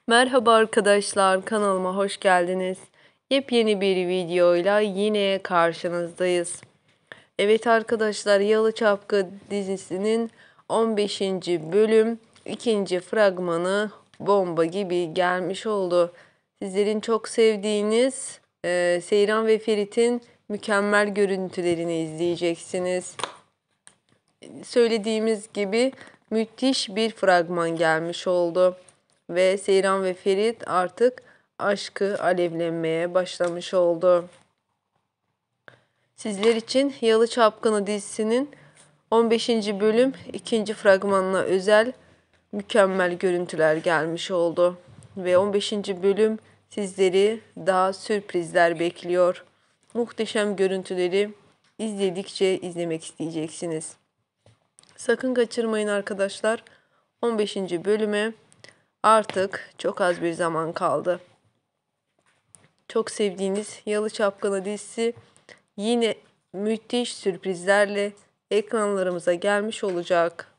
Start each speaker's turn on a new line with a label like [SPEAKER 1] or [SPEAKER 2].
[SPEAKER 1] Merhaba arkadaşlar, kanalıma hoş geldiniz. Yepyeni bir videoyla yine karşınızdayız. Evet arkadaşlar, Yalı Çapkı dizisinin 15. bölüm 2. fragmanı bomba gibi gelmiş oldu. Sizlerin çok sevdiğiniz Seyran ve Ferit'in mükemmel görüntülerini izleyeceksiniz. Söylediğimiz gibi müthiş bir fragman gelmiş oldu. Ve Seyran ve Ferit artık aşkı alevlenmeye başlamış oldu. Sizler için Yalı Çapkını dizisinin 15. bölüm 2. fragmanına özel mükemmel görüntüler gelmiş oldu. Ve 15. bölüm sizleri daha sürprizler bekliyor. Muhteşem görüntüleri izledikçe izlemek isteyeceksiniz. Sakın kaçırmayın arkadaşlar. 15. bölüme artık çok az bir zaman kaldı. Çok sevdiğiniz Yalı Çapkını dizisi yine müthiş sürprizlerle ekranlarımıza gelmiş olacak.